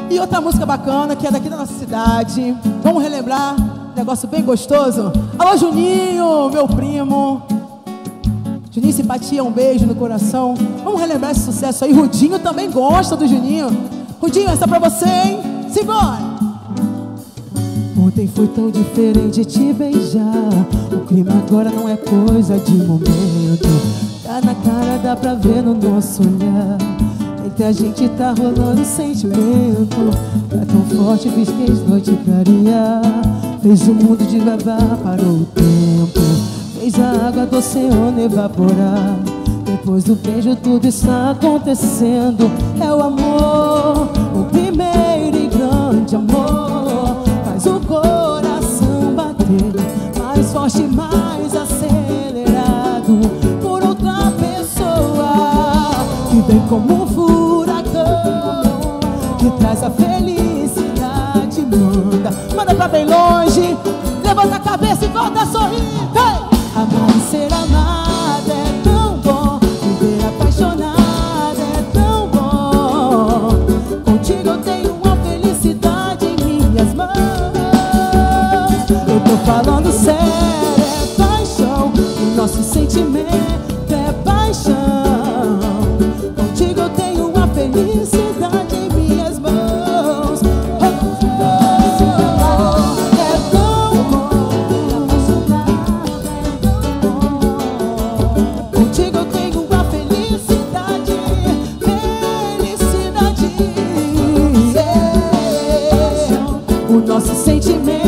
E outra música bacana, que é daqui da nossa cidade. Vamos relembrar, negócio bem gostoso. Alô, Juninho, meu primo. Juninho, simpatia, um beijo no coração. Vamos relembrar esse sucesso aí. Rudinho também gosta do Juninho. Rudinho, essa é pra você, hein? Simbora! Ontem foi tão diferente te beijar. O clima agora não é coisa de momento. Tá na cara, dá pra ver no nosso olhar. Entre a gente tá rolando sentimento. Tá tão forte, fiz questão de clarear. Fez o mundo devagar, parou o tempo. Fez a água do oceano evaporar. Depois do beijo tudo está acontecendo. É o amor, o primeiro e grande amor. Faz o coração bater mais forte, mais acelerado por outra pessoa que vem como um furacão, que traz a felicidade. Manda pra bem longe. Levanta a cabeça e volta a sorrir. Hey! Amar e ser amada é tão bom. Viver apaixonada é tão bom. Contigo eu tenho uma felicidade em minhas mãos. Eu tô falando sério, é paixão. O nosso sentimento é paixão. Contigo eu tenho uma felicidade em minhas mãos. É tão bom. Contigo eu tenho uma felicidade. Felicidade. O nosso sentimento